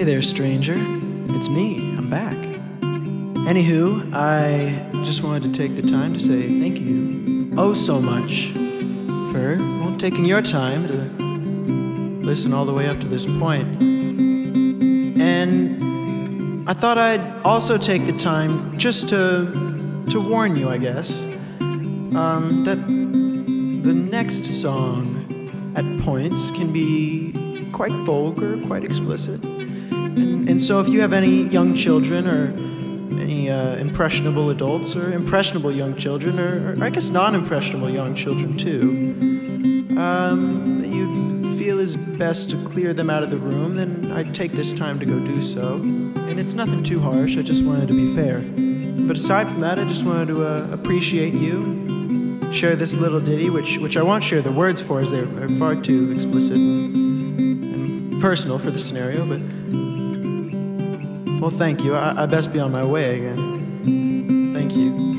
Hey there, stranger. It's me. I'm back. Anywho, I just wanted to take the time to say thank you oh so much for taking your time to listen all the way up to this point. And I thought I'd also take the time just to warn you, I guess, that the next song at points can be quite vulgar, quite explicit. And so if you have any young children or any impressionable adults or impressionable young children or I guess non-impressionable young children too, that you feel is best to clear them out of the room, then I'd take this time to go do so. And it's nothing too harsh, I just wanted to be fair. But aside from that, I just wanted to appreciate you, share this little ditty, which I won't share the words for as they're far too explicit and personal for the scenario, but well, thank you. I best be on my way again. Thank you.